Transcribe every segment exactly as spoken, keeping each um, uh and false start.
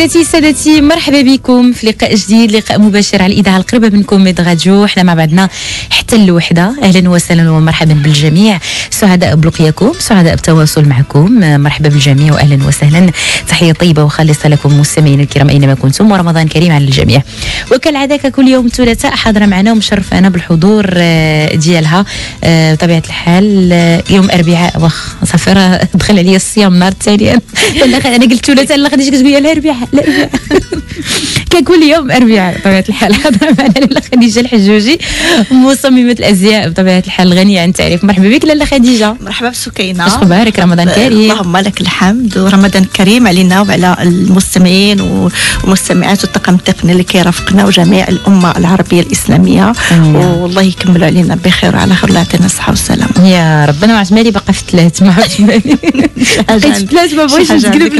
سيداتي سادتي، مرحبا بكم في لقاء جديد، لقاء مباشر على الاذاعه القريبه منكم ميد راديو. احنا مع بعضنا حتى الوحده. اهلا وسهلا ومرحبا بالجميع، سعداء بلقياكم، سعداء بالتواصل معكم. مرحبا بالجميع واهلا وسهلا. تحيه طيبه وخالصه لكم مستمعينا الكرام اينما كنتم، ورمضان كريم على الجميع. وكالعاده كل يوم ثلاثاء حاضره معنا ومشرفانا بالحضور ديالها بطبيعه الحال. يوم اربعاء واخ صافي دخل عليا الصيام النهار الثاني. انا قلت ثلاثاء لا غاديش كتقول لي الاربعاء الاربعاء ككل يوم اربعاء بطبيعه الحال. حاضره معنا لاله خديجه الحجوجي، مصممه الازياء بطبيعه الحال غنيه عن التعريف. مرحبا بك لاله خديجه. مرحبا بسكينه، اش اخبارك؟ رمضان كريم. اللهم لك الحمد، ورمضان كريم علينا وعلى المستمعين والمستمعات والطاقم التقني اللي كيرافقنا وجميع الامه العربيه الاسلاميه. والله يكمل علينا بخير وعلى خير، الله يعطينا الصحه والسلامه يا ربنا. ما عرفت مالي باقا في الثلاث، ما عرفتش مالي لقيت ثلاث ما بغيتش نتقلب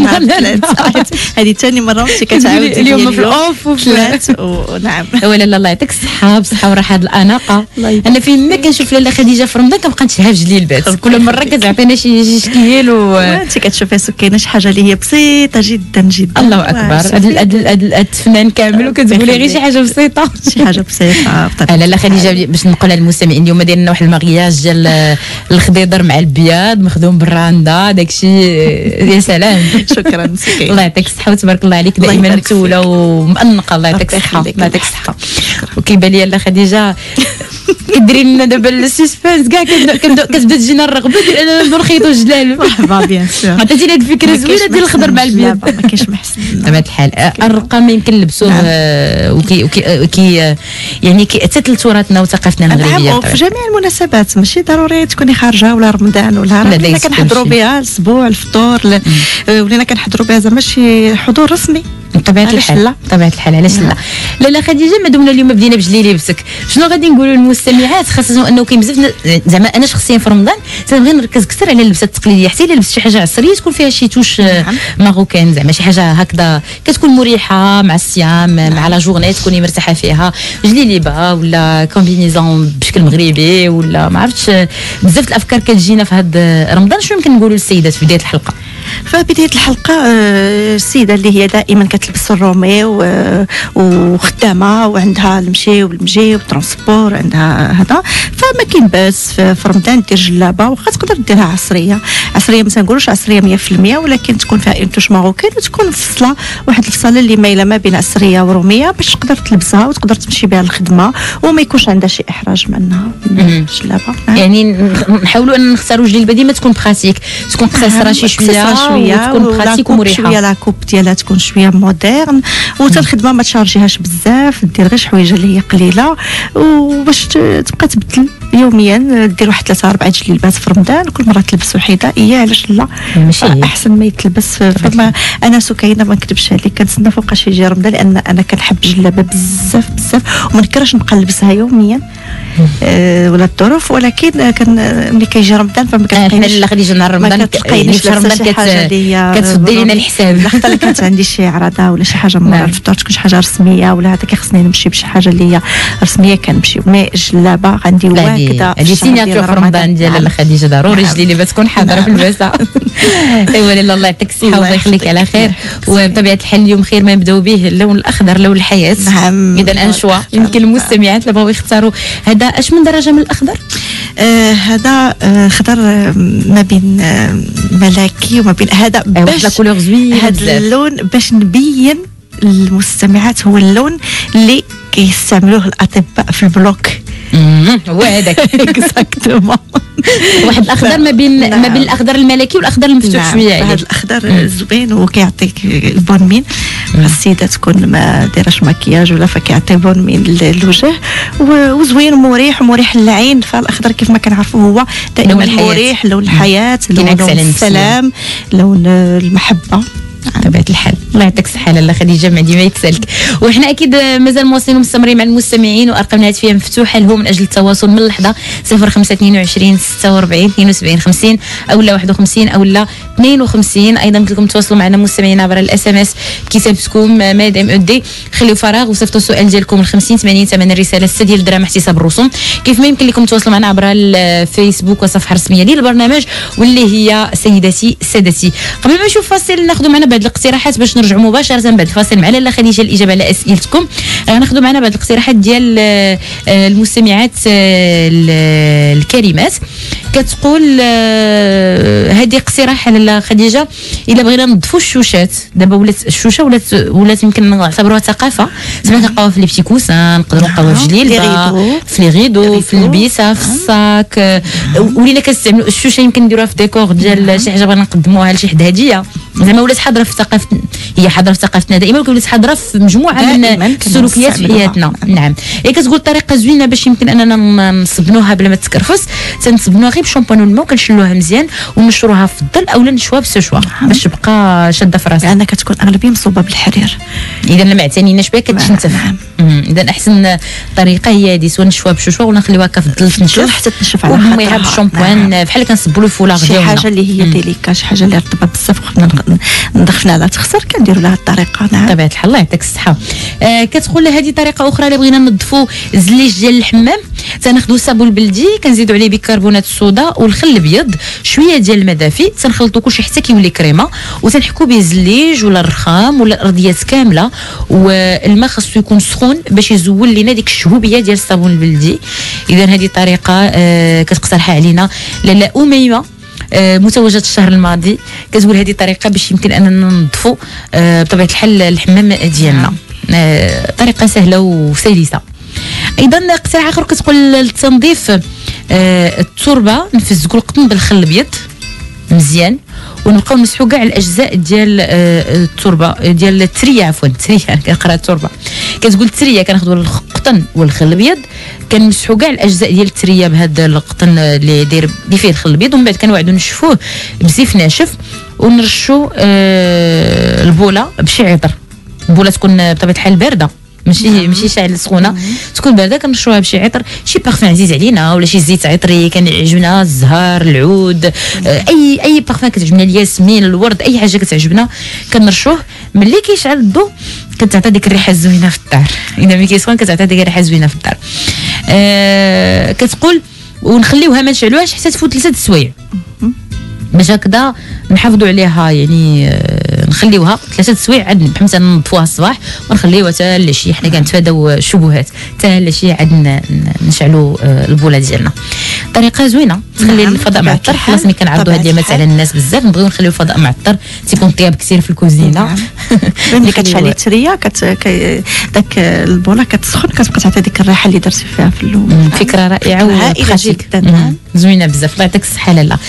هذه ثاني مره وانت كتعاودي اليوم في الاوف ثلاث. ونعم ولا لا الله يعطيك الصحه بصحه وراحه هذه الاناقه. انا فين ما كنشوف لاله خديجه في رمضان كنبقى نتشهى في جلي البات، كل مره كتعطينا شي شي شكيل. وانت كتشوفي سكينه شي حاجه اللي هي بسيطه جدا جدا. الله اكبر، هذا الفنان كامل وكتقولي غير شي حاجه بسيطه شي حاجه بسيطه. لاله خديجه باش نقولها للمستمعين، اليوم داير لنا واحد المغياج ديال الخضيضر مع البياض مخدوم بالراندا داكشي. يا سلام شكرا سكينه، الله يعطيك الصحه وتبارك الله عليك، دائما متوله ومأنقه. الله يعطيك الصحه، الله يعطيك الصحه. وكيبان لي لاله خديجه كديري لنا دابا السسبانس كاع كتبدا تجينا الرغبه ديال اننا نبداو نخيطوا الجلال. مرحبا بيان سور، عطيتينا هذه الفكره زوينه ديال الخضر مع البيض. ما كاينش محسن بطبيعه الحال. الرقم يمكن نلبسوه وكي وكي يعني كيأتت لتراثنا وثقافتنا المغربيه. نعم، وفي جميع المناسبات ماشي ضروري تكوني خارجه ولا رمضان ولا راه كنحضروا بها الاسبوع الفطور، ولينا كنحضروا بها زعما شي حضور رسمي. بطبيعه الحال بطبيعه الحال علاش لا. لاله خديجه ما دمنا اليوم بدينا بجلي لبسك، شنو غادي نقولوا للمستمعات، خاصه انه كاين بزاف زعما انا شخصيا في رمضان تنبغي نركز اكثر على اللبسه التقليديه، حتى الا لبست شي حاجه عصريه تكون فيها شي توش ماروكان، زعما شي حاجه هكذا كتكون مريحه مع الصيام مع لا جورني تكوني مرتاحه فيها. جلي ليبا ولا كومبينيزون بشكل مغربي ولا ما عرفتش، بزاف الافكار كتجينا في هذا رمضان. شنو يمكن نقولوا للسيدات في بدايه الحلقه؟ فبداية الحلقة السيدة اللي هي دائما كتلبس الرومي وخدامة وعندها المشي والمجي والترونسبور عندها هذا، فما كاين باس في رمضان دير جلابة، واخا تقدر ديرها عصرية عصرية ما تنقولوش عصرية مية في المية، ولكن تكون فيها انتوش ماروكان وتكون فصلة واحد الفصلة اللي مايلة ما بين عصرية ورومية باش تقدر تلبسها وتقدر تمشي بها للخدمة وما يكونش عندها شي إحراج منها الجلابة. يعني نحاولوا أن نختاروا جلبة ديما تكون براتيك، تكون قصيرة شي شوية شويه وتكون براتيك ومريحه شويه. لا كوب ديالها تكون شويه مودرن، وتا الخدمه ما تشارجيهاش بزاف، دير غير شويه اللي هي قليله، وباش تبقى تبدل يوميا دير واحد ثلاثه اربعه جلبات في رمضان، كل مره تلبس وحده هي علاش لا احسن ما يتلبس. فما انا سكينه ما نكذبش عليك كنتسنى فوقاش يجي رمضان، لان انا كنحب الجلابه بزاف بزاف وما نكرهش نبقى نلبسها يوميا أه ولا الظروف، ولكن كان ملي كيجي رمضان فما كنلقاش. حنا لا غادي يجينا رمضان كتلقينيش في رمضان كتفضي لنا الحساب، حتى كانت عندي شي عرضه ولا شي حاجه مع الفطور تكون شي حاجه رسميه ولا هذا كيخصني نمشي بشي حاجه اللي هي رسميه كنمشي. مي الجلابه عندي واكده هذه سيناتور في رمضان ديال لاله خديجه، ضروري جلي اللي تكون حاضره في البسه. ايوا لاله الله يعطيك الصحه والله يخليك على خير. وبطبيعه الحال اليوم خير ما نبداو به اللون الاخضر، لون الحياه. نعم، اذا انشوا يمكن المستمعات اللي بغاو يختاروا هذا اش من درجه من الاخضر؟ آه هذا آه خضر آه ما بين آه ملكي وما بين هذا باش لا كولور زوين. هذا اللون باش نبين للمستمعات هو اللون اللي كيستعملوه الاطباء في البلوك. هو هذاك اكزاكتومون. واحد الاخضر ما بين نعم. ما بين الاخضر الملكي والاخضر المفتوح نعم. شويه. هذا الاخضر زوين وكيعطيك البون مين. السيده تكون ما دايرش مكياج ولا فكيعطي بون مين للوجه وزوين ومريح ومريح للعين. فالاخضر كيف ما كنعرفوا هو دائما مريح، لون الحياه، لون السلام، لون المحبه. بطبيعه الحال. الله يعطيك الصحه لاله خديجه، ما ديما يتسالك. وحنا اكيد مازال مواصلين ومستمرين مع المستمعين، وارقام الهاتفيه مفتوحه لهم من اجل التواصل من اللحظه صفر خمسة اثنين وعشرين ستة وأربعين اثنين وسبعين خمسين او لا واحد وخمسين او لا اثنين وخمسين. ايضا قلت لكم تواصلوا معنا مستمعين عبر الاس ام اس كيسابسكم ماد ام او دي، خليو فراغ وصيفطوا السؤال ديالكم ل خمسين ثمانين ثمن الرساله ستة ديال الدراهم احتساب الرسوم. كيف ما يمكن لكم تواصلوا معنا عبر الفيسبوك والصفحه الرسميه ديال البرنامج واللي هي سيداتي سادتي. قبل ما نشوف فاصل ناخذوا معنا هذه الاقتراحات باش نرجعوا مباشره بعد الفاصل مع لاله خديجه الاجابه على اسئلتكم. غناخذوا معنا بعض الاقتراحات ديال المستمعات الكريمات. كتقول هذه اقتراح لاله خديجه، الا بغينا نضفوا الشوشات دابا ولات الشوشه ولات ولات يمكن نعتبروها ثقافه، زعما كنلقاوها في لي بتي كوسان، نقدروا نلقاوها في جليلبه، في لي غيدو، في البيسه، في الصاك، ولينا كنستعملوا الشوشه يمكن نديروها في ديكور ديال شي حاجه بغينا نقدموها لشي حد هديه. زعما ولات حاضره في ثقافه، هي حاضره في ثقافتنا دائما، ولات حاضره في مجموعه من السلوكيات في حياتنا. نعم، هي كتقول طريقه زوينه باش يمكن اننا نصبنوها بلا ما تكرفس، تنصبنوها غير بشامبون والماء وكنشلوها مزيان ونشروها في الظل اولا نشوها بالسشوار باش تبقى شاده في راسها، لان كتكون اغلبيه مصوبه بالحرير. اذا ما اعتنيناش بها كتشنتف. اذا احسن طريقه هي هذه، سواء نشوها بالششوار ولا نخليوها هكا في الظل تنشف حتى تنشف على خاطرها بالشامبوان بحال كنصبوا له فولاغ ديالنا. شي حاجه اللي هي ديليكا، شي حاجه اللي رطبه بزاف وخفنا ندخلنا على تخسر كنديروا لها الطريقه. نعم طبيعه الحال، الله يعطيك الصحه. آه كتقول هذه طريقه اخرى، الا بغينا نضفوا زليج ديال الحمام تناخذوا الصابون البلدي كنزيدوا عليه بيكربونات الصودا والخل الابيض شويه ديال الماء دافي، تنخلطوا كلشي حتى كيولي كريمه وتنحكوا به الزليج ولا الرخام ولا الارضيات كامله، والماء خاصو يكون سخون باش يزول لنا ديك الشهوبيه ديال الصابون البلدي. اذا هذه طريقه آه كتقترحها علينا لاله اميمه آه متوجه الشهر الماضي، كتقول هذه طريقه باش يمكن اننا ننظفوا آه بطبيعه الحال الحمام ديالنا. آه طريقه سهله وسلسه. ايضا اقتراح اخر كتقول التنظيف آه التربه، نفزقوا القطن بالخل الابيض مزيان ونبقاو نمسحوا كاع الاجزاء ديال آه التربه ديال التريه، عفوا التريه انا كنقرا التربه. كتقول التريه كناخذوا القطن والخل الابيض كنمسحوا كاع الاجزاء ديال التريه بهذا القطن اللي داير اللي فيه الخل الابيض، ومن بعد كنوعدوا نشفوه بزيف ناشف ونرشوا آه البوله بشي عطر. البوله تكون بطبيعه الحال بارده، ماشي مم. ماشي شاعل سخونه، مم. تكون بارده كنرشوها بشي عطر، شي بارفان عزيز علينا ولا شي زيت عطري كنعجبنا، الزهر، العود، آه اي اي بارفان كتعجبنا، الياسمين، الورد، اي حاجه كتعجبنا كنرشوه. ملي كيشعل الضو كتعطي ديك الريحه الزوينه في الدار، اذا ملي كيسخن كتعطي ديك الريحه الزوينه في الدار. آه كتقول ونخليوها ما نشعلوهاش حتى تفوت ثلاثه السوايع باش هكذا نحافظوا عليها، يعني آه نخليوها ثلاثه السوايع عاد مثلا نضفوها الصباح ونخليوها حتى العشيه، حنا كنتفاداو الشبهات حتى العشيه عاد نشعلوا آه البوله ديالنا. طريقه زوينه تخلي نعم. الفضاء معطر، خلاص ملي كنعرضوا هاد اليامات على الناس بزاف نبغيو نخليو الفضاء معطر تيكون طياب كثير في الكوزينه. نعم. ملي كتشعلي التريه كت داك البوله كتسخن كتبقى تعطي ديك الريحه اللي درتي فيها في اللوم. فكره رائعه وبراتيك زوينه بزاف، الله يعطيك الصحه لاله.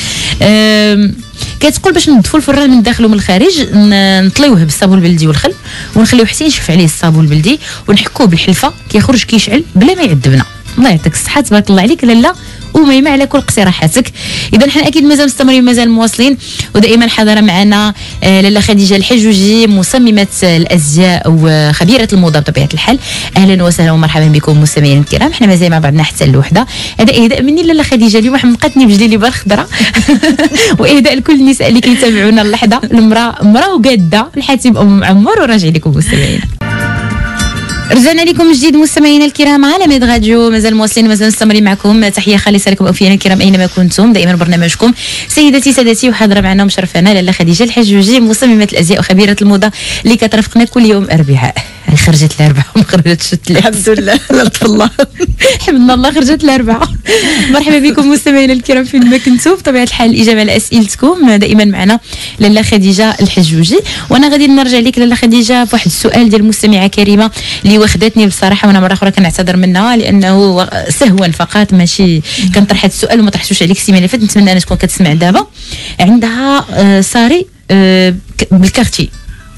كتقول باش نضفوا الفران من الداخل ومن الخارج نطليوه بالصابون البلدي والخل ونخليوه حتى ينشف عليه الصابون البلدي ونحكوه بالحلفه كيخرج كيشعل بلا ما يعذبنا. الله يعطيك الصحه، تبارك الله عليك لاله وميمه على كل اقتراحاتك. اذا حنا اكيد مازال مستمرين مازال مواصلين، ودائما حاضره معنا لاله خديجه الحجوجي مصممه الازياء وخبيره الموضه بطبيعه الحال. اهلا وسهلا ومرحبا بكم مستمعين الكرام، حنا مازال مع بعضنا حتى الوحده. هذا اهداء مني لاله خديجه، اليوم حمقتني بجليلي بار خضراء واهداء لكل النساء اللي كيتابعونا اللحظه، المراه مراه وقاده، الحاتم ام عمر، وراجع لكم مستمعين. رجعنا لكم جديد مستمعينا الكرام على ميد راديو، مازال مواصلين مازال مستمرين معكم. تحيه خالصه لكم اوفياء الكرام اينما كنتم، دائما برنامجكم سيداتي سادتي، وحاضره معنا ومشرفانا لاله خديجه الحجوجي مصممه الازياء وخبيره الموضه اللي كترافقنا كل يوم اربعاء. خرجت الاربعاء وما خرجتش الثلاث الحمد لله، لطف الله حمدنا الله خرجت الاربعاء. مرحبا بكم مستمعينا الكرام فين ما كنتم، بطبيعه الحال الاجابه على اسئلتكم دائما معنا لاله خديجه الحجوجي. وانا غادي نرجع لك لاله خديجه في واحد السؤال ديال مستمعه كريمه اللي واخدتني بصراحه، وانا مره اخرى كنعتذر منها لانه سهوا فقط ماشي كان طرحت السؤال وما طرحتوش عليك السيمانه اللي فاتت، نتمنى انها تكون كتسمع دابا. عندها آه صاري آه بالكارتي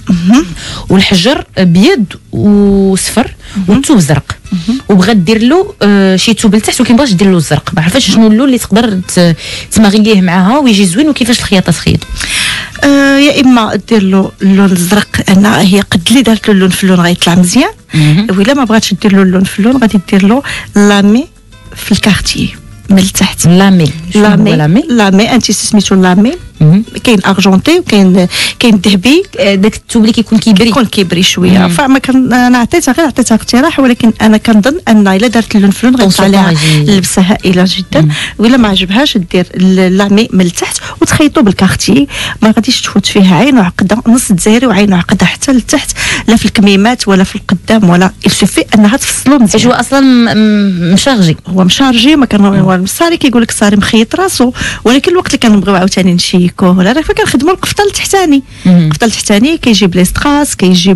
والحجر بيض وصفر والثوب زرق، وبغات دير له آه شي ثوب لتحت وكيبغاش دير له الزرق، ما عرفتش شنو اللون اللي تقدر تماغيليه معاها ويجي زوين وكيفاش الخياطه تخيط. آه يا اما دير له اللون الزرق، انا هي قد اللي دارت له اللون في اللون غيطلع مزيان، وإلا ما بغاتش دير له اللون في اللون غادي دير له لامي في الكارتي من التحت. لامي لامي لامي انت سميتو لامي كاين ارجونتي وكاين كاين ذهبي. داك الثوب اللي كيكون كيبري كيكون كيبري شويه. فما كان انا عطيتها غير عطيتها اقتراح، ولكن انا كنظن ان الا دارت اللون في اللون غيطلع عليها لبسه هائله جدا. وإلا ما عجبهاش دير اللامي من التحت وتخيطوا بالكارتي، ما غاديش تفوت فيها عين وعقده، نص دزايري وعين وعقده حتى لتحت، لا في الكميمات ولا في القدام ولا السوفي انها تفصلوا مزيان. هو اصلا مشارجي، هو مشارجي ما كان هو الصاري كيقول لك الصاري مخيط راسو، ولكن الوقت اللي كنبغيو عاوتاني نشيكوه ولا راه فكنخدموا القفطه التحتاني. القفطه التحتاني كيجي بليستراس، كيجي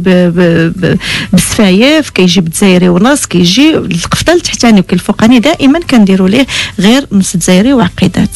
بالسفايف، كيجي بدزايري ونص، كيجي القفطه التحتاني. وكاين الفوقاني دائما كنديروا ليه غير نص دزايري وعقيدات.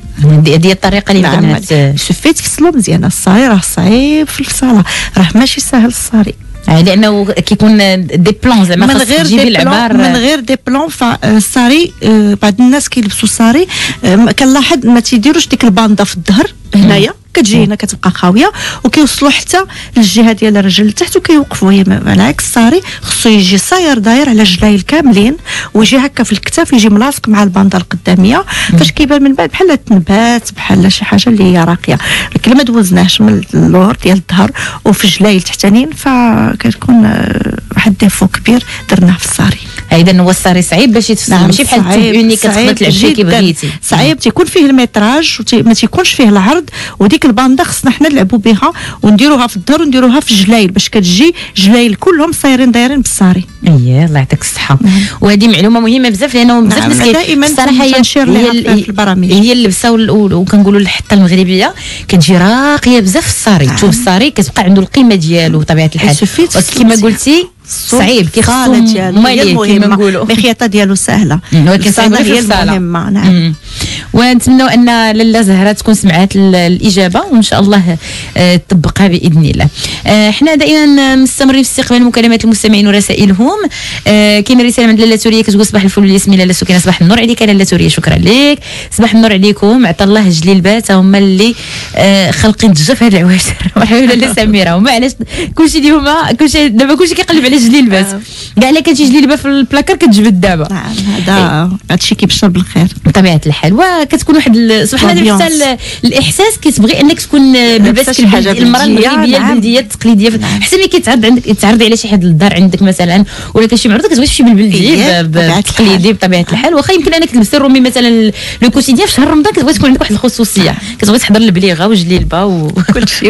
هذه الطريقه اللي نعم. شوفي تفصلوا مزيان. الصاري راه صعيب في الفصاله، راه ماشي سهل الصاري، لانه كيكون دي بلون زعما من غير دي بلون من غير دي بلون. فالصاري بعض الناس كيلبسوا الصاري كنلاحظ ما تيديروش ديك الباندا في الظهر هنايا، كتجي هنا كتبقى خاويه وكيوصلوا حتى للجهه ديال الرجل لتحت وكيوقفوا. هي بالعكس الصاري خصو يجي صاير داير على جلايل كاملين ويجي هكا في الكتاف، يجي ملاصق مع الباندا القداميه، فاش كيبان من بعد بحال تنبات بحال شي حاجه اللي هي راقيه. لكن ما دوزناهش من اللور ديال الظهر وفي الجلايل تحتانيين فكتكون واحد ديفو كبير درناه في الصاري. اذا هو الصاري صعيب باش يتفصل، نعم ماشي بحال التوب اوني كتقدر تلعب فيه كي بغيتي. صعيب، تيكون فيه الميتراج وما تيكونش فيه العرض، وديك الباندا خصنا حنا نلعبوا بها ونديروها في الظهر ونديروها في الجلايل باش كتجي جلايل كلهم صايرين دايرين بالصاري. اييه الله يعطيك الصحه. وهذه معلومه مهمه بزاف، لانه بزاف الناس دائما الصراحه هي في البرامج هي اللبسه وكنقولوا الحطه المغربيه كتجي راقيه بزاف في الصاري. تشوف الصاري كتبقى عنده القيمه ديالو بطبيعه الحال، كما قلتي صعيب كيخصو ماليه كما نقولوا، الخياطه ديالو سهله ولكن صعيبه هي المهمه. نعم. ونتمنوا ان لاله زهره تكون سمعت الاجابه وان شاء الله تطبقها باذن الله. احنا دائما مستمرين في استقبال مكالمات المستمعين ورسائلهم. كاين رساله من لاله سوريه كتقول صباح الفل ياسمي لاله سكينه. صباح النور عليك لاله سوريه، شكرا لك. صباح النور عليكم، عطا الله جليلبات هما اللي خالقين الضجه في هذا العواشر. مرحبا لاله سميره. وما علاش كلشي اليوم كلشي دابا كلشي كيقلب على جليلبات، كاع الا كانت شي جليلبه في البلاكار كتجبد دابا. نعم هذا هادشي كيبشر بالخير بطبيعه الحال. وكتكون واحد سبحان الله حتى الاحساس كتبغي انك تكون لاباس المراه المغربيه البلديه التقليديه. حتى ملي كيتعرض عندك تعرضي على شي حد للدار عندك مثلا ولا كشي معروضه كتبغي تمشي بالبلديه بالتقليدي بطبيعه الحال. واخا يمكن انك تلبسي الرومي مثلا لو كوتيديان في شهر رمضان كتبغي تكون عندك واحد الخصوصيه، كتبغي تحضر البليغه وجليلبه وكلشي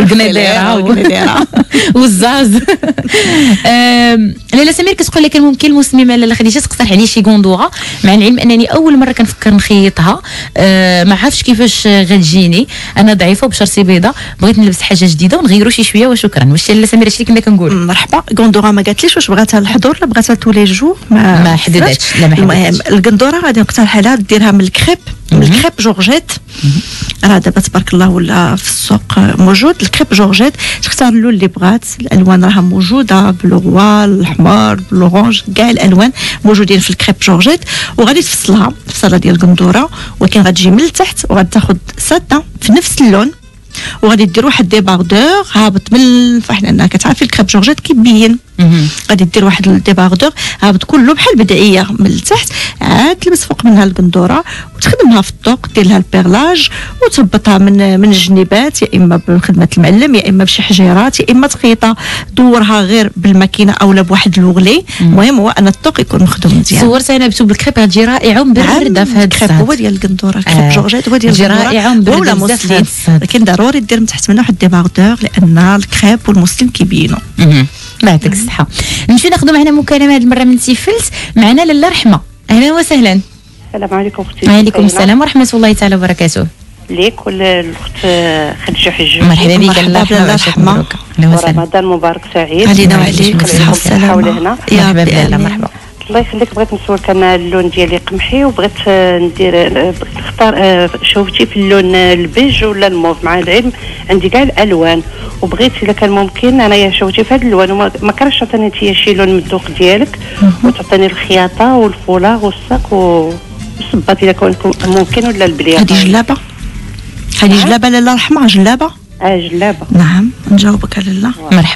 وقنيديره والزاز. لاله سمير كتقول لك ممكن المسلمه لاله خديجه تقترح عليا شي غوندوره، مع العلم انني اول مره كنفكر نخيطها، أه ما عرفتش كيفاش غتجيني، انا ضعيفه وبشرتي بيضاء، بغيت نلبس حاجه جديده ونغيروا شي شويه وشكرا. واش لاله سمير هادشي اللي كنا كنقول؟ مرحبا. غوندوره ما قالتليش واش بغاتها الحضور لا بغاتها تولي جو، ما ما حددتش. لا ما حددتش. الغندوره غادي نقترح عليها ديرها من الكريب، من الكريب جورجيت، راه دابا تبارك الله ولا في السوق موجود الكريب جورجيت. تختار اللون اللي بغات، الالوان راها موجوده بالغوا الاحمر بالاورانج، كاع الالوان موجودين في الكريب جورجيت. وغادي تفصلها فصله ديال الغندوره، ولكن غتجي من التحت وغادي تاخذ ساده في نفس اللون، وغادي دير واحد ديباردور هابط من فحنا كتعرفي الكريب جورجيت كيبين، غادي دير واحد الديباردور هابط كله بحال بدعيه من التحت، عاد تلبس فوق منها القندوره وتخدمها في الطوق، دير لها البيرلاج وتهبطها من من الجنيبات، يا اما بخدمه المعلم يا اما بشي حجيرات يا اما تخيطها دورها غير بالماكينه اولا بواحد الوغلي. المهم هو ان الطوق يكون مخدوم مزيان. صورت انا بتوب الكريب غتجي رائعه ومبرده في هذا الكريب، هو ديال القندوره الكريب جورجيت هو ديال القندوره رائعه ومبرده بزاف، لكن ضروري دير من تحت منها واحد الديباردور لان الكريب والمسلم كيبينوا. الله يعطيك الصحه. نمشي ناخذ معنا مكالمه هذه المره من تيفلت. معنا لاله رحمه، اهلا وسهلا. السلام عليكم اختي. وعليكم السلام ورحمه الله تعالى وبركاته. ليك والاخت خديجه حجوج. مرحبا بك لاله رحمه. رمضان مبارك سعيد علينا وعليكم الصحه والهنا. مرحبا لاله مرحبا. الله يخليك. بغيت نسولك انا اللون ديالي قمحي وبغيت ندير نختار شوفتي في اللون البيج ولا الموف، مع العلم عندي كاع الالوان وبغيت الا كان ممكن انايا شوفتي في هذا الالوان وما كرهتش تعطيني انت شي لون من الذوق ديالك وتعطيني الخياطه والفولاغ والساك والصباط الا كان ممكن ولا البليغه. هذه جلابه، هذه جلابه لاله رحمه، جلابه اه جلابه. نعم نجاوبك لاله. مرحبا مرحبا.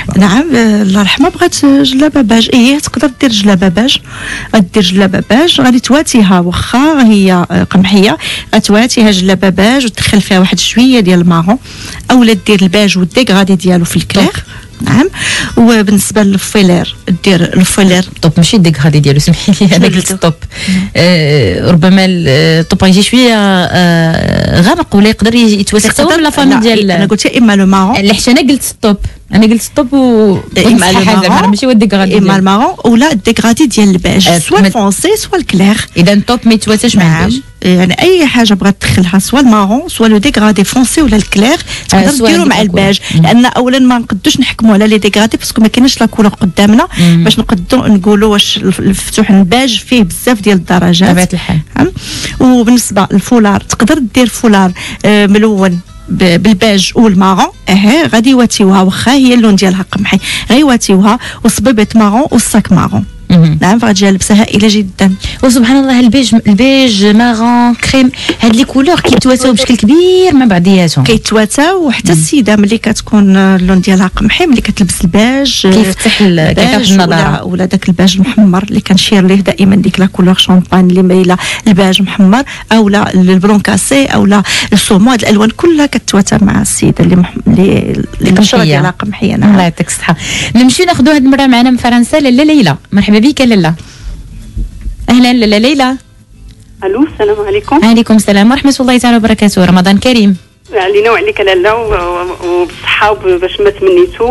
مرحبا. نعم الله يرحمها بغات جلابه باج. ايه تقدر دير جلابه باج، غدير جلابه باج غادي تواتيها واخا هي قمحيه، غتواتيها جلابه باج وتدخل فيها واحد شويه ديال المارون، اولا دير الباج والديكغادي ديالو في الكلير. نعم. وبالنسبه للفيلير دير الفيلير طوب ماشي ديك غادي ديالو، سمحي لي انا قلت ستوب. آه ربما الطوب يجي شويه آه غامق ولا يقدر يتوسع حتى من لا فامي ديال. انا قلت اما لو مارون، لا حتى انا قلت ستوب، انا قلت ستوب و اما المارون ماشي هو الديك غادي اما المارون ولا الديكغادي ديال الباج، آه سوا الفونسي سوا الكلير. اذا طوب ما يتواتاش مع الباج، يعني اي حاجه بغات تدخلها سوا المارون سوا لو ديكغادي فونسي ولا الكلير تقدر ديرو مع الباج. لان اولا ما نقدوش نحكموا على لي ديكغادي باسكو ما كايناش لا كولور قدامنا باش نقدروا نقولوا واش الفتوح الباج فيه بزاف ديال الدرجات بطبيعه الحال. وبالنسبه للفولار تقدر دير فولار آه ملون بالباج والمارون، اه غادي يواتيوها واخا هي اللون ديالها قمحي، غيواتيوها وصبيبه مارون والصاك مارون. نعم فغتجي لبسها هائله جدا. وسبحان الله البيج البيج مارون كريم هاد لي كولور كيتواتاو بشكل كبير مع بعضياتهم، كيتواتاو. وحتى السيده ملي كتكون اللون ديالها قمحي ملي كتلبس الباج كيفتح كيفتح النظاره، ولا داك الباج المحمر اللي كنشير ليه دائما ديك لا كولور شامبان اللي مايله الباج محمر او لا البلون كاسي او لا السومو، هاد الالوان كلها كتواتى مع السيده اللي مح... اللي القشره ديالها قمحيه. نعم الله يعطيك الصحه. نمشيو ناخذوا هاد المره معنا من فرنسا لاله ليلى. مرحبا بك لاله. اهلا لاله ليلى. الو السلام عليكم. وعليكم السلام ورحمه الله تعالى وبركاته. رمضان كريم علينا وعليك لاله وبالصحه باش ما تمنيتو،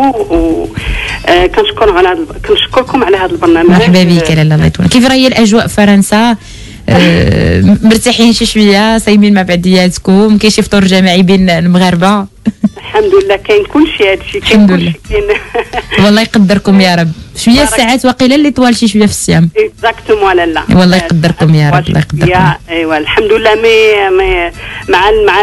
وكنشكر على كنشكركم على هذا البرنامج. مرحبا بك لاله الله يطول. كيف راهي الاجواء في فرنسا؟ أه مرتاحين شي شويه، صايمين مع بعضياتكم، كاين شي فطور جماعي بين المغاربه؟ الحمد لله كاين كلشي، هادشي كاين كلشي كاين. والله يقدركم يا رب. شويه الساعات واقيلا اللي طوال شي شويه في الصيام. اكزاكتومون لاله. والله يقدركم يا رب، الله يقدركم. ايوا الحمد لله. مي, مي مع مع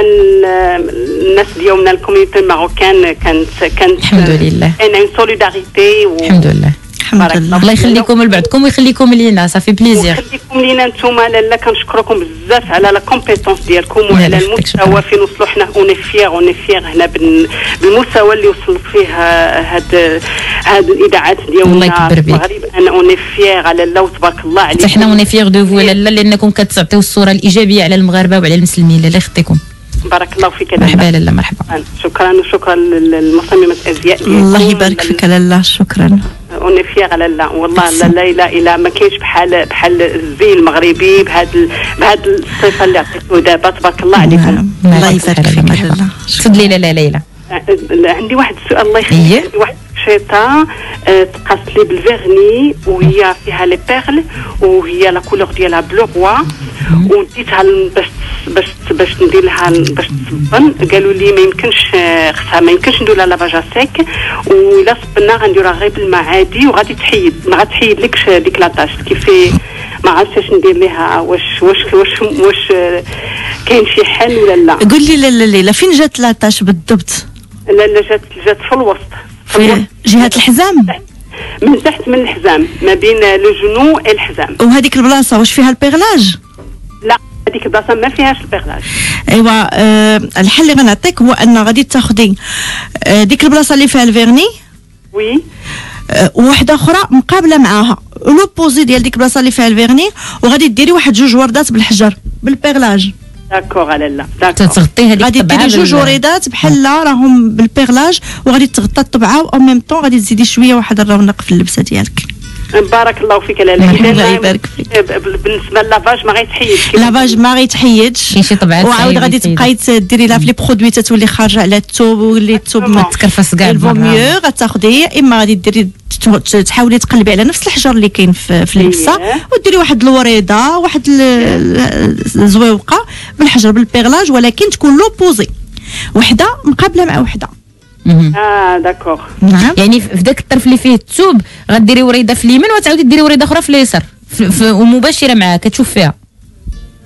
الناس ديالنا الكوميونيتي الماروكان كانت كانت الحمد لله كاين اون سوليداريتي و... الحمد لله. الحمد لله. الله يخليكم لبعضكم ويخليكم لينا، صافي بليزير. ويخليكم لينا نتوما لاله. كنشكركم بزاف على لا كومبيتونس ديالكم وعلى المستوى فين وصلوا. حنا اوني فيغ اوني فيغ هنا بالمستوى اللي وصل فيه هاد هاد الاذاعات ديالنا. الله يكبر بك. المغرب انا اوني فيغ على الله وتبارك الله عليكم. حنا اوني فيغ دو فو لاله، لانكم كتعطيو الصوره الايجابيه على المغاربه وعلى المسلمين. الله يخطيكم. بارك الله فيك لاله. مرحبا لاله. مرحبا. شكرا وشكرا للمصممه الازياء ديالكم. الله يبارك فيك لاله. شكرا. اوني فيغ لاله والله. لا لا الا ما كاينش بحال بحال الزي المغربي بهذا بهذا الصفه اللي عطيتو دابا. تبارك الله عليكم. الله يبارك فيك لاله. تفضلي لاله ليلى. عندي واحد السؤال الله يخليك. عندي واحد الشيطه تقاست لي بالفيرني وهي فيها لي بيرل وهي لا كولور ديالها بلو روا، وديتها باش باش باش ندير لها باش تصبن. قالوا لي ما يمكنش خصها ما يمكنش ندير لها لافاجا سيك، ولا صبنا غنديرها غير بالماء عادي وغادي تحيد. ما غتحيد لكش ديك لاطاش كيف ما عرفتش اش ندير لها. واش واش واش واش كاين شي حل ولا لا؟ قول لي لاله ليلى فين جات لاطاش بالضبط؟ لا لا جات جات في الوسط، في جهه الحزام، من تحت من الحزام ما بين لو جنو و الحزام. وهذيك البلاصه واش فيها البيغلاج؟ لا هذيك البلاصه ما فيهاش البيغلاج. ايوا أه الحل اللي غنعطيك هو ان غادي تاخذي أه ديك البلاصه اللي فيها الفيرني وي أه وواحده اخرى مقابله معاها لوبوزي ديال ديك البلاصه اللي فيها الفيرني، وغادي ديري واحد جوج وردات بالحجر بالبيغلاج. داكوغ على لا داكوغ. تغطي هذيك غادي ديري جوج وريدات بحال راهم بالبيغلاج وغادي تغطى الطبعه، و ميم طون غادي تزيدي شويه واحد الرونق في اللبسه ديالك. بارك الله فيك لاله. الله يبارك فيك. بالنسبه للافاج ما غيتحيدش. لافاج ما غيتحيدش. كاين شي طبعات وعاود غادي تبقاي ديري لها في لي برودوي تتولي خارجه على الثوب، واللي الثوب ما تكرفس كاع. الفو ميو غتاخديه، اما غادي ديري تحاولي تقلبي على نفس الحجر اللي كاين في, في اللبسه، وديري واحد الوريده واحد الزويوقه بالحجر بالبيغلاج، ولكن تكون لوبوزي، وحده مقابله مع وحده. اه داكوغ. نعم. يعني في ذاك الطرف اللي فيه الثوب غديري وريده في اليمين وتعاودي ديري وريده اخرى في اليسار ومباشره معاها كتشوف فيها.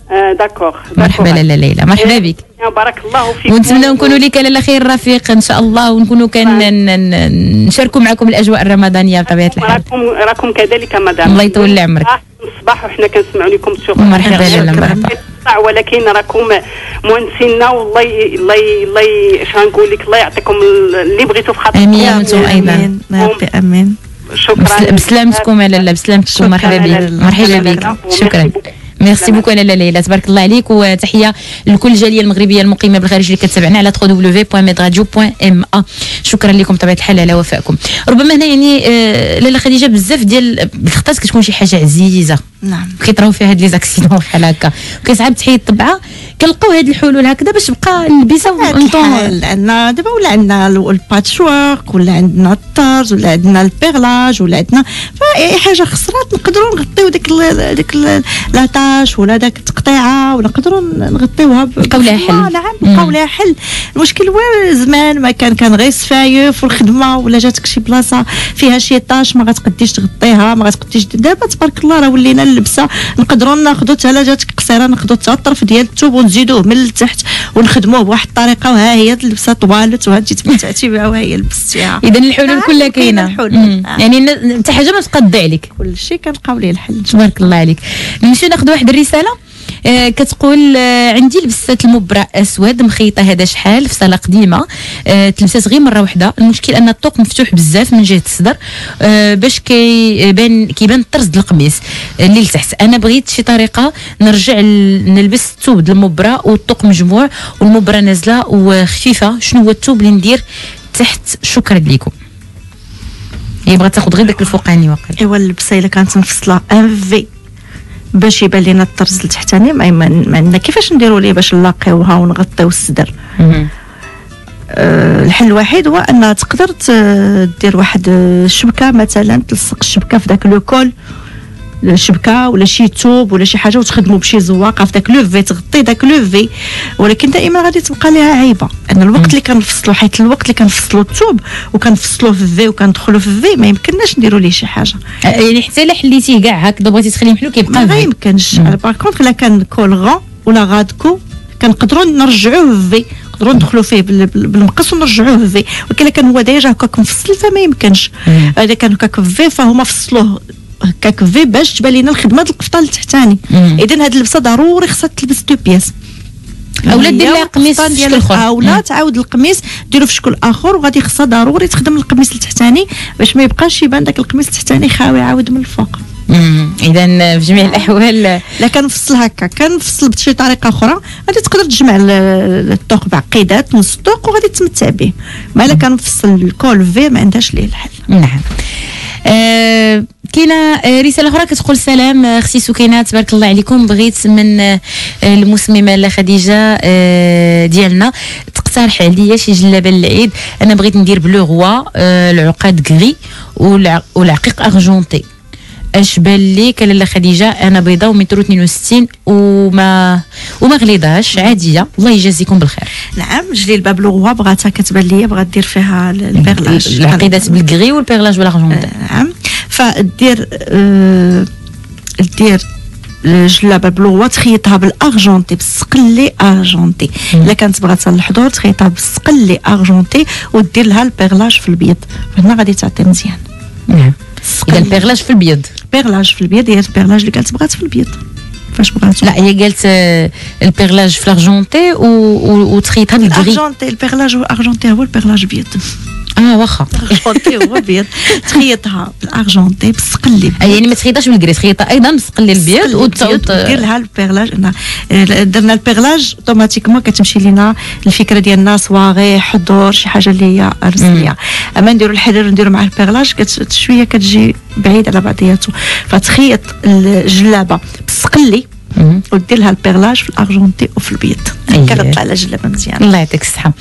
آه داكور. مرحبا لاله ليلى، مرحبا بك. بارك الله فيكم، ونتمنى نكونوا لك لاله خير رفيق ان شاء الله، ونكونوا كنشاركوا معكم الاجواء الرمضانيه بطبيعه الحال. راكم راكم كذلك مدام. الله يطول لي عمرك. الصباح وحنا كنسمعوا لكم سوق. مرحبا لاله مرحبا. ولكن راكم مونسينا، والله الله الله اش غنقول لك، الله يعطيكم اللي بغيتوا في خاطركم. امين وانتم ايضا. ربي امين. شكرا بسلامتكم لاله، بسلامتكم. مرحبا بك، مرحبا بك، شكرا. ميرسي بوكو لاله ليلى، تبارك الله عليك، وتحيه لكل الجاليه المغربيه المقيمه بالخارج اللي كتتابعنا على دبليو دبليو دبليو بوان ميد راديو بوان ام ا. شكرا لكم بطبيعه الحال على وفائكم. ربما هنا يعني آه لاله خديجه بزاف ديال الخطات كتكون شي حاجه عزيزه، نعم، كيطراو فيها هاد لي زاكسيدون بحال هكا، وكيصعب تحيد الطبعه، كنلقاو هاد الحلول هكذا باش تبقى البيسه ونطون. عندنا دابا ولا عندنا الباتشورك، ولا عندنا الطرز، ولا عندنا البيغلاج، ولا عندنا اي حاجه خسرات نقدروا نغطيو ديك ديك لاطاش ولا داك التقطيعه، ولا نقدروا نغطيوها نلقاو لها حل. نعم نلقاو لها حل. المشكل هو زمان ما كان كان غير سفايف والخدمه، ولا جاتك شي بلاصه فيها شي طاش ما غتقديش تغطيها، ما غتقديش. دابا تبارك الله راه ولينا اللبسه نقدروا ناخذوا حتى لا جاتك قصيره ناخذوا حتى الطرف ديال الثوب ونزيدوه من التحت ونخدموه بواحد الطريقه، وها هي اللبسه طوالت وهاتي تمتعتي بها وها هي لبستيها. اذا الحلول كلها كاينه، يعني حتى حاجه ما تبقى تضيع عليك، كل شيء كنلقاو ليه الحل. تبارك الله عليك. نمشيو ناخذ واحد الرساله آه كتقول آه عندي لبسات المبرع اسود مخيطه هذا شحال في صاله قديمه، آه تلبسات غير مره واحده. المشكل ان الطوق مفتوح بزاف من جهه الصدر آه باش كيبان كيبان الطرز ديال القميص اللي لتحت. انا بغيت شي طريقه نرجع نلبس الثوب ديال المبرع والطوق مجموع والمبرع نازله وخفيفه. شنو هو الثوب اللي ندير تحت؟ شكرا لكم. هي بغات تاخذ غير داك الفوقاني واقيلا. ايوا اللبسه الا كانت مفصله ان في باش يبان لينا الطرز التحتاني، ما عندنا كيفاش نديروا ليه باش نلاقيوها ونغطيو الصدر. أه الحل الوحيد هو ان تقدر دير واحد الشبكه مثلا، تلصق الشبكه في داك لو كول، شبكه ولا شي توب ولا شي حاجه، وتخدموا بشي زواقه في داك لو في تغطي داك لو في. ولكن دائما غادي تبقى ليها عيبه ان الوقت اللي كنفصلوا، حيت الوقت اللي كنفصلوا الثوب وكنفصلوه في في وكندخلوا في في ما يمكنناش نديروا ليه شي حاجه. يعني حتى الا حليتيه كاع هكذا بغيتي تخليه محلو كيبقى ما يمكنش. باغ كونطخ الا كان كول غون ولا غادكو كنقدروا نرجعوه في، نقدروا ندخلوا فيه بالمقص ونرجعوه في. ولكن الا كان هو ديجا هكاك مفصل فما يمكنش. اذا كان هكاك في فهما فصلوه هكاك في باش تبان لنا الخدمه ديال القفطان التحتاني. اذا هاد اللبسه ضروري خصها تلبس دو بياس، اولا دير لها قميص في شكل اخر، اولا تعاود القميص ديرو في شكل اخر، وغادي خصها ضروري تخدم القميص التحتاني باش ما يبقاش يبان داك القميص التحتاني خاوي عاود من الفوق. اذا في جميع الاحوال لا كنفصل هكا كنفصل بشي طريقه اخرى غادي تقدر تجمع الطوق بعقيدات نص الطوق وغادي تمتع به. ما الا كنفصل الكول في ما عندهاش ليه الحل. نعم. آه كاينه رساله اخرى كتقول سلام اختي سكينه، تبارك الله عليكم. بغيت من المسممه لا خديجه ديالنا تقترح عليا شي جلابه للعيد. انا بغيت ندير بلو غوا العقاد غري والعقيق ارجونتي. اش بان ليك لاله خديجه؟ انا بيضه ومتر اثنين وستين وما وما غليظاش عاديه. الله يجازيكم بالخير. نعم جليبه بلو غوا بغاتها كتبان ليا بغات دير فيها البيرلاج، العقيدات بالكغي والبيرلاج والارجونتي. نعم فدير أه دير الجلابه بلو غوا تخيطها بالارجونتي بالسقلي ارجونتي. الا كانت بغاتها للحضور تخيطها بالسقلي ارجونتي ودير لها البيرلاج في البيض، هنا غادي تعطي مزيان. نعم اذا البيرلاج في البيض، بيرلاج في البيض هي البيرلاج اللي كانت بغات في البيض. فاش بغات؟ لا هي قالت البيرلاج في الارجونتي وتخيطها بالكغي. الارجونتي البيرلاج والارجونتي هو البيرلاج بيض. اه واخا الارجونتي هو بيض تخيطها بالارجونتي بالسقلي. يعني ما تخيطهاش بالكري، تخيطها ايضا بالسقلي البيض ودير لها البيرلاج. درنا البيرلاج اوتوماتيكمون كتمشي لينا الفكره ديالنا صواغي حضور شي حاجه اللي هي رسميه. اما نديروا الحرير ونديروا معاه البيرلاج شويه كتجي بعيد على بعضياته. فتخيط الجلابه بالسقلي ودير لها البيرلاج في الارجونتي وفي البيض. هكا غطلع على جلابه مزيان. الله يعطيك الصحه.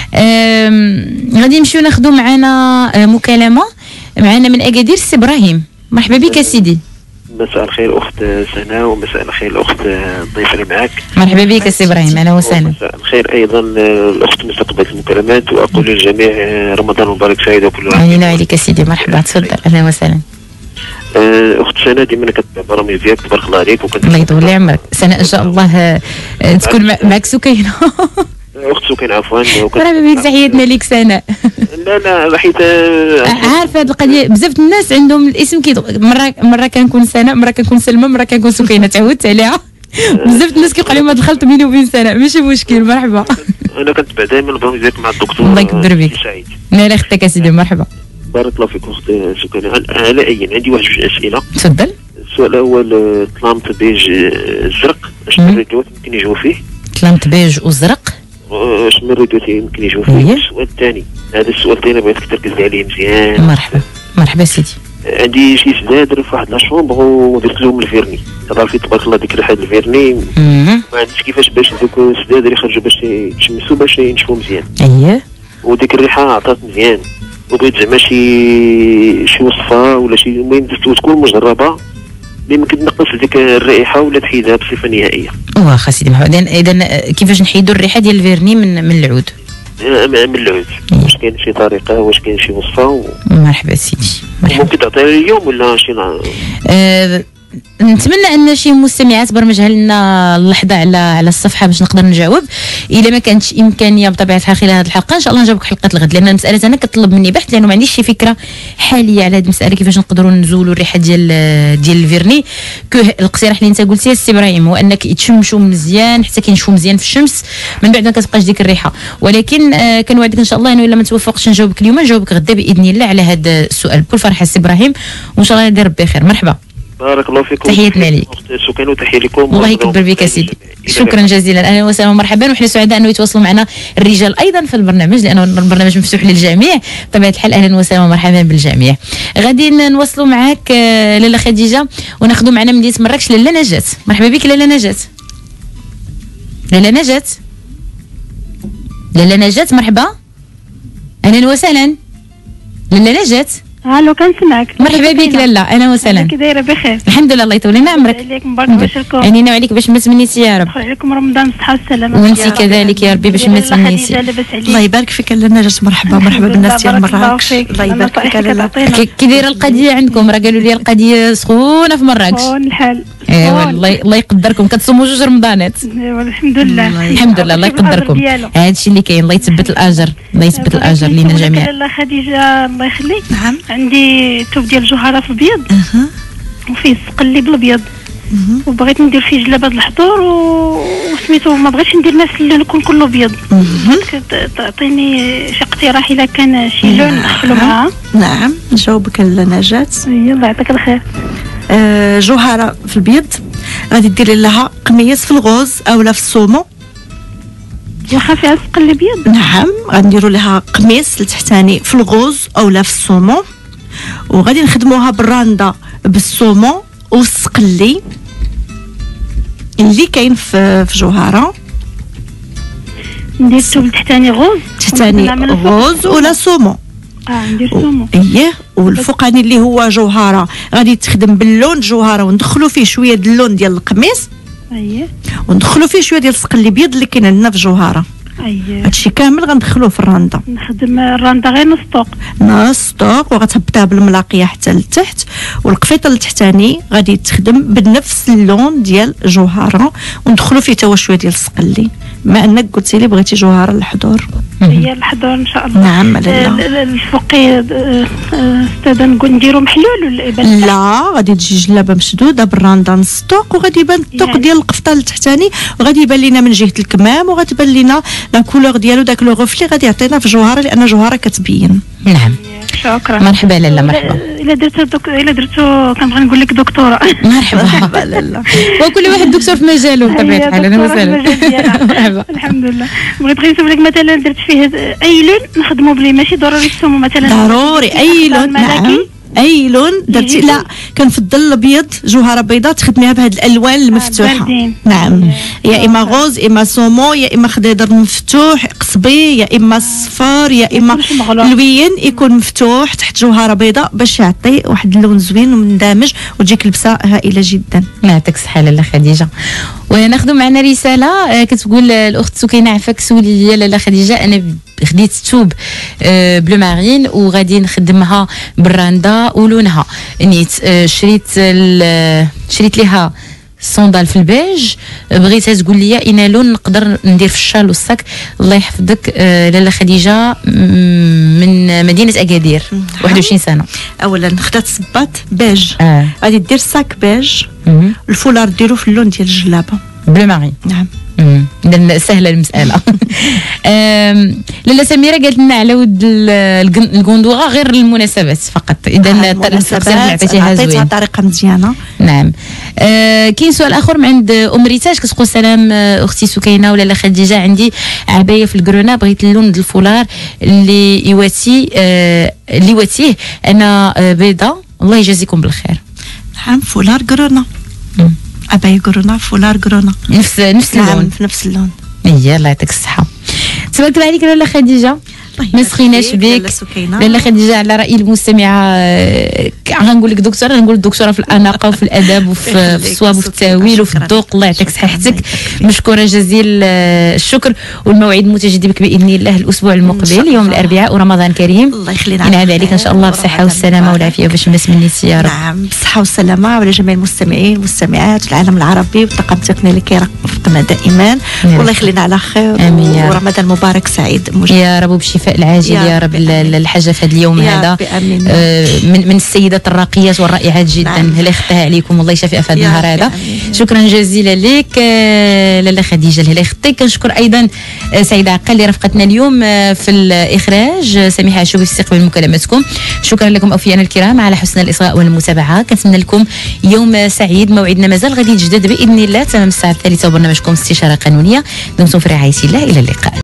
غادي نمشيو ناخذوا معنا مكالمه معنا من اكادير. سي ابراهيم مرحبا بك سيدي. مساء الخير اخت سناء ومساء الخير الاخت الضيفه اللي معك. مرحبا بك سي ابراهيم. اهلا وسهلا. مساء الخير ايضا الاخت مستقبل المكالمات، واقول للجميع رمضان مبارك سعيد وكل عام. علينا وعليك سيدي. مرحبا تفضل. اهلا وسهلا. آه، اخت سنه ديما كتبع برامج ديالك تبارك الله عليك وكنت الله يطول لي عمرك. سنه ان شاء الله آه، تكون مع- معك سكينه. اخت سكين عفوا وكنت- مرحبا بك، تحياتنا ليك سنه. لا لا حيت آه، عارفه هذه القضيه بزاف الناس عندهم الاسم كي مره مره كنكون سنه، مره كنكون سلمى، مره كنكون سكينه، تعودت عليها. بزاف الناس كيوقع لهم هذا الخلط بيني وبين سنه، ماشي مشكل. مرحبا. انا كنتبع دائما البرامج ديالك مع الدكتور الله يكبر بك. سعيد. لا لا اختك اسيدي، مرحبا. بارك الله فيك اخت سكين. على اي عندي واحد جوج اسئله. تفضل. السؤال الاول آه، طلامت بيج آه، الزرق اش من مم. ريدوات يمكن يجوا فيه؟ طلمت بيج وزرق. آه، اش من ريدوات يمكن يجوا فيه؟ أيه. السؤال الثاني، هذا السؤال الثاني بغيتك تركز عليه مزيان. مرحبا مرحبا سيدي. عندي شي سدادر في واحد لاشومبر ودرت لهم الفيرني. تعرفي تبارك الله ديك الريحه ديال الفيرني مم. ما عنديش كيفاش باش دوك السدادر يخرجوا باش يتشمسوا باش ينشفوا مزيان، اييه. وديك الريحه عطات مزيان، وبغيت زعما شي شي وصفه ولا شي المهم تكون مجربه اللي ممكن تنقص ديك الرائحه ولا تحيدها بصفه نهائيه. واخا سيدي محمد. اذا كيفاش نحيدوا الريحه ديال الفيرني من من العود؟ آه، من العود واش كاين شي طريقه، واش كاين شي وصفه و... مرحبا سيدي، مرحبا. ممكن تعطيها لي اليوم ولا شي نهار؟ أه نتمنى ان شي مستمعات برمجها لنا اللحظه على على الصفحه باش نقدر نجاوب. الا ما كانتش امكانيه بطبيعه الحال خلال هذه الحلقه ان شاء الله نجاوبك حلقه الغد، لان المساله انا كتطلب مني بحث، لانه ما عنديش شي فكره حاليه على هذه المساله كيفاش نقدروا نزولوا الريحه ديال ديال الفيرني. كو الاقتراح اللي انت قلتيه السي ابراهيم هو انك يتشمشوا مزيان حتى كينشفوا مزيان في الشمس، من بعد ما كتبقاش ديك الريحه. ولكن آه كنوعدك ان شاء الله انه الا ما توفقتش نجاوبك اليوم نجاوبك غدا باذن الله على هذا السؤال بكل فرحه السي ابراهيم، وان شاء الله يدير ربي خير. مرحبا. بارك الله فيكم. تحياتنا ليك. شكرا وتحيه لكم. الله يكبر بك يا سيدي، شكرا جزيلا. اهلا وسهلا ومرحبا. ونحن سعداء انه يتواصلوا معنا الرجال ايضا في البرنامج، لانه البرنامج مفتوح للجميع بطبيعه الحال. اهلا وسهلا ومرحبا بالجميع. غادي نواصلوا معاك آه، لاله خديجه، وناخذوا معنا مدينه مراكش لاله نجاة. مرحبا بك لاله نجاة. لاله نجاة. لاله نجاة مرحبا. اهلا وسهلا لاله نجاة. الو كنسمعك. مرحبا بك لاله، اهلا وسهلا. كي دايره بخير؟ الحمد لله، الله يطول لنا عمرك. عليك مبارك بشركم. عينينا وعليك باش ما تمنيتي يا رب. عليكم رمضان بالصحه والسلامه. وانت كذلك يا ربي باش ما تمنيتي. الله يبارك فيك لاله نجاة. مرحبا مرحبا بالناس ديال مراكش. الله يبارك فيك لاله. كي دايره القضيه عندكم؟ راه قالوا لي القضيه سخونه في مراكش. شكون الحال؟ ايوا الله الله يقدركم، كتصوموا جوج رمضانات. ايوا الحمد لله. الحمد لله الله يقدركم. هذا الشيء اللي كاين. الله يثبت الاجر، الله يثبت الاجر لينا الجميع. لاله خديجه الله يخليك. نعم. عندي توب ديال الجوهره في الابيض اها وفيه السقلي بالابيض، وبغيت ندير فيه جلابه الحضور و... وسميتو ما بغيتش ندير نفس اللون يكون كله ابيض. بغيتك تعطيني شي اقتراح الا كان شي لون ندخلو معاه. نعم نجاوبك لاله نجاة. يلا يعطيك الخير. آه جوهره في البيض غادي ديري لها قميص في الغوز اولا في الصومو. واخا فيها السقل الابيض. نعم غنديروا لها قميص التحتاني في الغوز اولا في الصومو، وغادي نخدموها بالراندا بالصومو والسقلي اللي كاين في في جوهره. ندير الثوب التحتاني غوز تحتاني غوز ولا صومو. اه ندير سومو. اييه. والفوقاني اللي هو جوهره غادي تخدم باللون جوهره وندخلوا فيه شويه ديال اللون ديال القميص. اييه. وندخلوا فيه شويه ديال السقل الابيض اللي كاين عندنا في جوهره. اييه. هادشي كامل غندخلوه في الراندا. نخدم الراندا غير نص طوق. نص طوق وغتهبطها بالملاقيه حتى لتحت، والقفيطه التحتاني غادي تخدم بنفس اللون ديال جوهره وندخلوا فيه تا هو شويه ديال السقلي، ما انك قلتي لي بغيتي جوهره للحضور. هي الحضور ان شاء الله. نعم لاله. الفوقي استاذه نقول نديرو محلول ولا يبان؟ لا غادي تجي جلابه مشدوده بالراندا نص طوق، وغادي يبان الطوق يعني. ديال القفطه التحتاني، وغادي يبان لينا من جهه الكمام، وغتبان لينا لا كولور ديالو داك لو غوفلي غادي يعطينا في جوهره، لان جوهره كتبين. نعم شكرا. مرحبا لاله مرحبا. الا درتو دك... الا درتو كنبغي نقول لك دكتوره. مرحبا لاله. وكل واحد دكتور في مجاله بطبيعه الحال. اهلا وسهلا. مرحبا. الحمد لله. بغيت غير نسولك مثلا درت فيه اي لون نخدموا بلي ماشي ضروري السومو مثلا. ضروري اي لون. نعم اي لون درتي. لا كنفضل الابيض جوهره بيضاء تخدميها بهاد الالوان المفتوحه. نعم يا اما غوز يا اما سومو يا اما خضيضر مفتوح قصبي يا اما الصفار يا اما الوين يكون مفتوح تحت جوهره بيضاء باش يعطي واحد اللون زوين ومندمج وتجيك لبسه هائله جدا. يعطيك الصحه لاله خديجه. وناخذ معنا رساله كتقول الاخت سكينه عفاك سولي لي لاله خديجه، انا خديت توب آه بلو مارين وغادي نخدمها بالراندا ولونها نيت. آه شريت شريت ليها صندال في البيج، بغيتها تقول لي اين لون نقدر ندير في الشال والصاك. الله يحفظك آه لاله خديجه من مدينه اكادير، واحد وعشرين سنه. اولا خدات صباط بيج، آه. غادي دير صاك بيج، الفولار ديرو في اللون ديال الجلابه بلو ماري. نعم اذا سهله المساله. لاله سميره قالت لنا على ود الكوندوغا غير المناسبات فقط، اذا المناسبات عطيتها زوين، طريقه مزيانه. نعم. آه كاين سؤال اخر من عند ام ريتاج كتقول سلام اختي سكينه ولاله خديجه، عندي عبايه في الكرونا بغيت اللون ديال الفولار اللي يواتي آه اللي يواتيه انا آه بيضه، الله يجازيكم بالخير. نعم فولار كرونا، عبايه كرونا فولار كرونا نفس نفس اللون. نعم في نفس اللون. اي الله يعطيك الصحه. تبارك الله عليك لاله خديجه، ما سخيناش بك لاله خديجه. على راي المستمعه غنقول لك دكتوره، غنقول دكتوره في الاناقه وفي الادب وفي الصواب وفي التاويل وفي الذوق. الله يعطيك صحتك، مشكوره جزيل الشكر. والموعد متجدد بك باذن الله الاسبوع المقبل يوم الاربعاء ورمضان كريم. الله يخلينا ينعاد عليك ان شاء الله بالصحه والسلامه والعافيه باش ما سمنيتي يا رب. نعم بالصحه والسلامه وعلى جميع المستمعين والمستمعات العالم العربي والطاقم التقني اللي كيرافقنا دائما. والله يخلينا على خير، امين يا رب. ورمضان مبارك سعيد يا رب وبالشفاء العاجل يا, يا رب. الحاجه في هذا اليوم هذا آه من من السيدات الراقيات والرائعات جدا. نعم. اللي اختها عليكم والله يشافيها في هذا النهار هذا. شكرا جزيلا لك آه لاله خديجه اللي اختي. كنشكر ايضا آه سيده عقل اللي رافقتنا اليوم آه في الاخراج، سميحه عشوبي في استقبال مكالمتكم. شكرا لكم اوفياءنا الكرام على حسن الاصغاء والمتابعه. كنتمنى لكم يوم سعيد. موعدنا مازال غادي يتجدد باذن الله تمام الساعه الثالثه وبرنامجكم استشاره قانونيه. دمتم في رعايه الله، الى اللقاء.